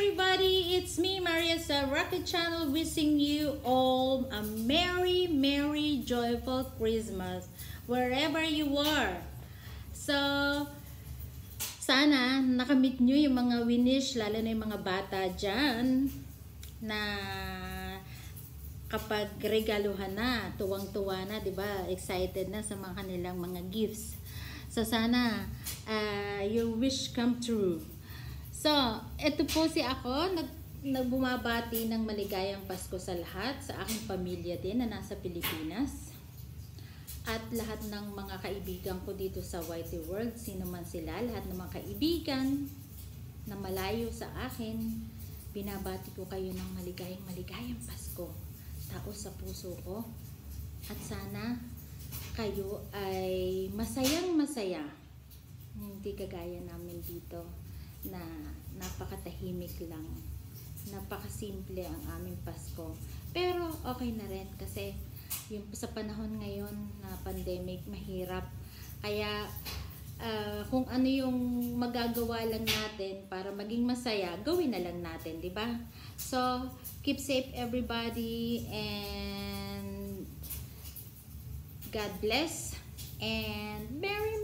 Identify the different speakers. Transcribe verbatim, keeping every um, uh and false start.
Speaker 1: everybody, it's me Maria sa Rocket Channel wishing you all a merry, merry, joyful Christmas wherever you are. So, sana nakamit nyo yung mga winish, lalo na yung mga bata dyan na kapag regaluhan na, tuwang-tuwa na, 'di ba? Excited na sa mga kanilang mga gifts. So sana uh, your wish come true. So, ito po si ako, nag, nagbumabati ng maligayang Pasko sa lahat, sa aking pamilya din na nasa Pilipinas. At lahat ng mga kaibigan ko dito sa Whitey World, sino man sila, lahat ng mga kaibigan na malayo sa akin, binabati ko kayo ng maligayang maligayang Pasko. Taos sa puso ko. At sana kayo ay masayang masaya. Hindi kagaya namin dito na napakatahimik lang, napakasimple ang aming Pasko, pero okay na rin kasi yung sa panahon ngayon na pandemic, mahirap, kaya uh, kung ano yung magagawa lang natin para maging masaya, gawin na lang natin, di ba? So keep safe everybody, and God bless, and Merry